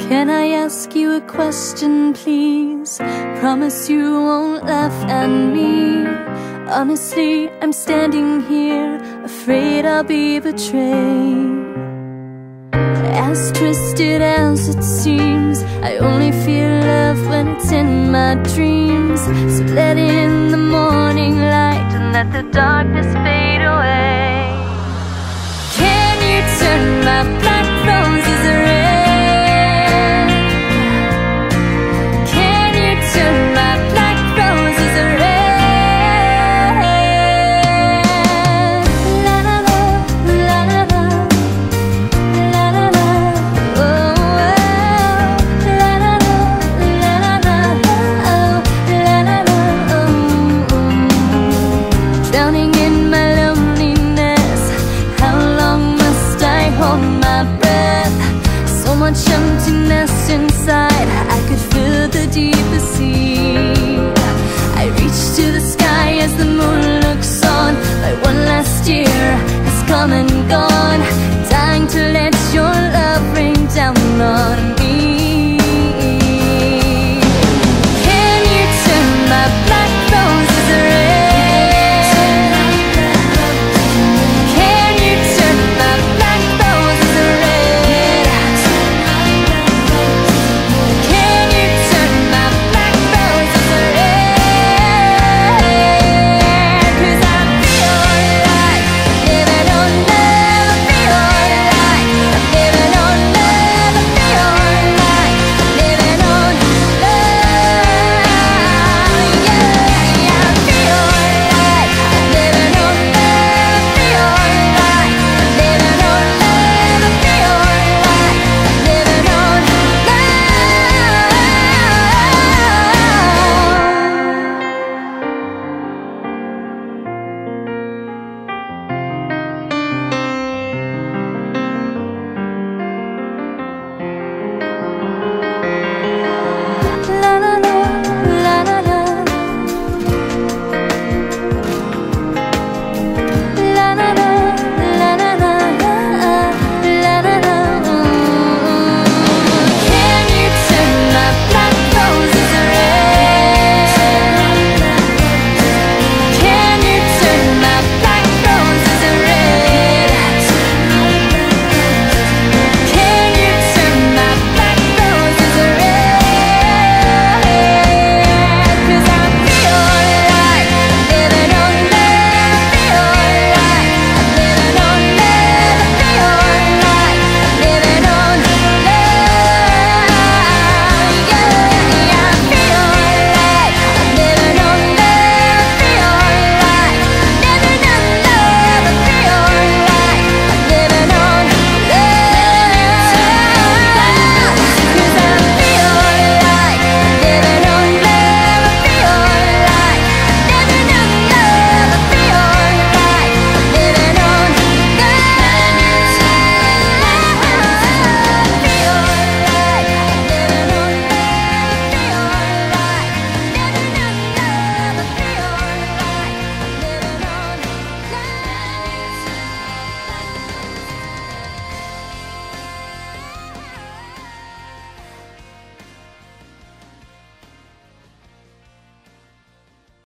Can I ask you a question, please? Promise you won't laugh at me. Honestly, I'm standing here, afraid I'll be betrayed. As twisted as it seems, I only feel love when it's in my dreams. So let in the morning light and let the darkness fade away. Can you turn my